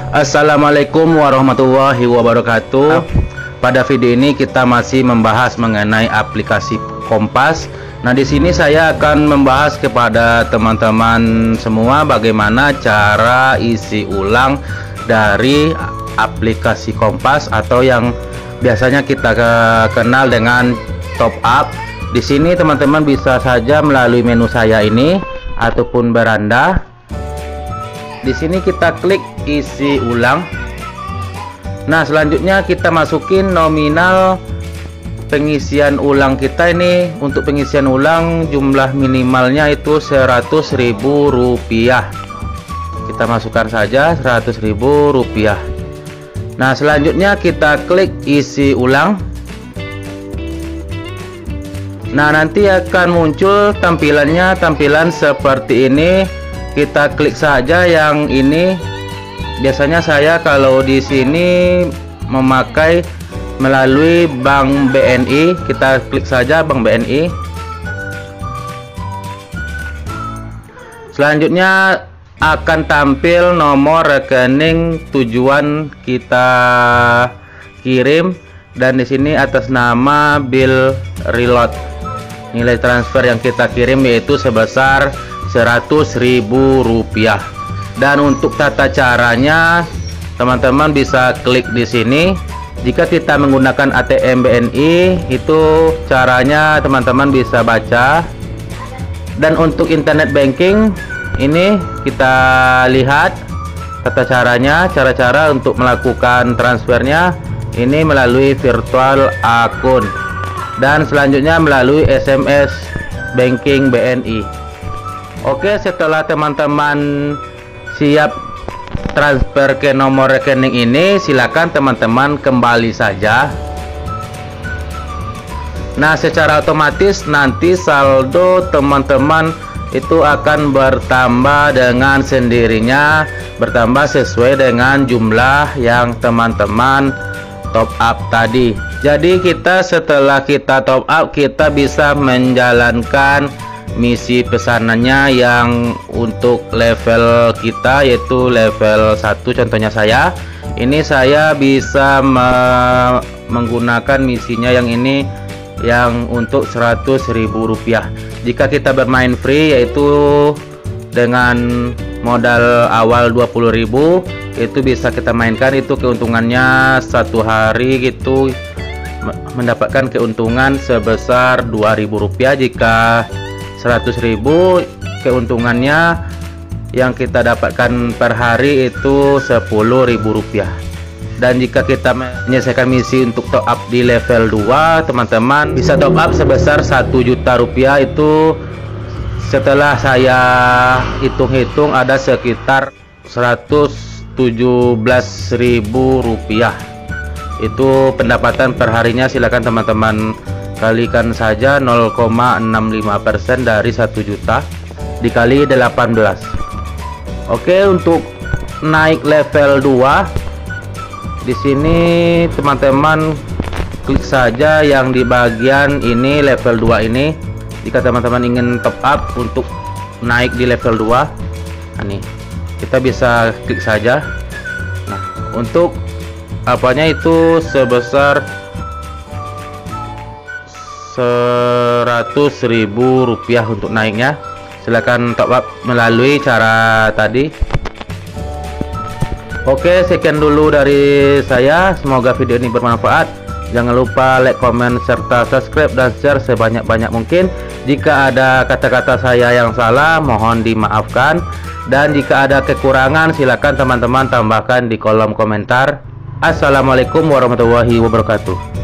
Assalamualaikum warahmatullahi wabarakatuh. Pada video ini kita masih membahas mengenai aplikasi Kompas. Nah, di sini saya akan membahas kepada teman-teman semua bagaimana cara isi ulang dari aplikasi Kompas atau yang biasanya kita kenal dengan top up. Di sini teman-teman bisa saja melalui menu saya ini ataupun beranda. Di sini kita klik isi ulang. Nah, selanjutnya kita masukin nominal pengisian ulang kita ini. Untuk pengisian ulang jumlah minimalnya itu Rp100.000. Kita masukkan saja Rp100.000. Nah, selanjutnya kita klik isi ulang. Nah, nanti akan muncul tampilan seperti ini. Kita klik saja yang ini. Biasanya saya kalau di sini memakai melalui Bank BNI. Kita klik saja Bank BNI. Selanjutnya akan tampil nomor rekening tujuan kita kirim, dan di sini atas nama Bill Reload. Nilai transfer yang kita kirim yaitu sebesar Rp100.000. Dan untuk tata caranya teman-teman bisa klik di sini. Jika kita menggunakan ATM BNI, itu caranya teman-teman bisa baca. Dan untuk internet banking ini kita lihat tata caranya, cara-cara untuk melakukan transfernya ini melalui virtual akun, dan selanjutnya melalui SMS banking BNI. Oke, setelah teman-teman siap transfer ke nomor rekening ini, silakan teman-teman kembali saja. Nah, secara otomatis nanti saldo teman-teman itu akan bertambah dengan sendirinya, bertambah sesuai dengan jumlah yang teman-teman top up tadi. Jadi setelah kita top up, kita bisa menjalankan misi pesanannya yang untuk level kita yaitu level 1. Contohnya saya bisa menggunakan misinya yang ini, yang untuk Rp100.000. Jika kita bermain free yaitu dengan modal awal Rp20.000, itu bisa kita mainkan. Itu keuntungannya satu hari gitu mendapatkan keuntungan sebesar Rp2.000. Jika Rp100.000, keuntungannya yang kita dapatkan per hari itu Rp10.000. Dan jika kita menyelesaikan misi untuk top up di level 2, teman-teman bisa top up sebesar Rp1 juta. Itu setelah saya hitung-hitung ada sekitar Rp117.000. Itu pendapatan per harinya. Silakan teman-teman kalikan saja 0,65% dari 1 juta dikali 18. Oke, untuk naik level 2 di sini teman-teman klik saja yang di bagian ini, level 2 ini. Jika teman-teman ingin top up untuk naik di level 2, ini kita bisa klik saja. Nah, untuk apanya itu sebesar Rp100.000 untuk naiknya. Silakan top up melalui cara tadi. Oke, sekian dulu dari saya. Semoga video ini bermanfaat. Jangan lupa like, comment, serta subscribe dan share sebanyak-banyak mungkin. Jika ada kata-kata saya yang salah, mohon dimaafkan. Dan jika ada kekurangan, silakan teman-teman tambahkan di kolom komentar. Assalamualaikum warahmatullahi wabarakatuh.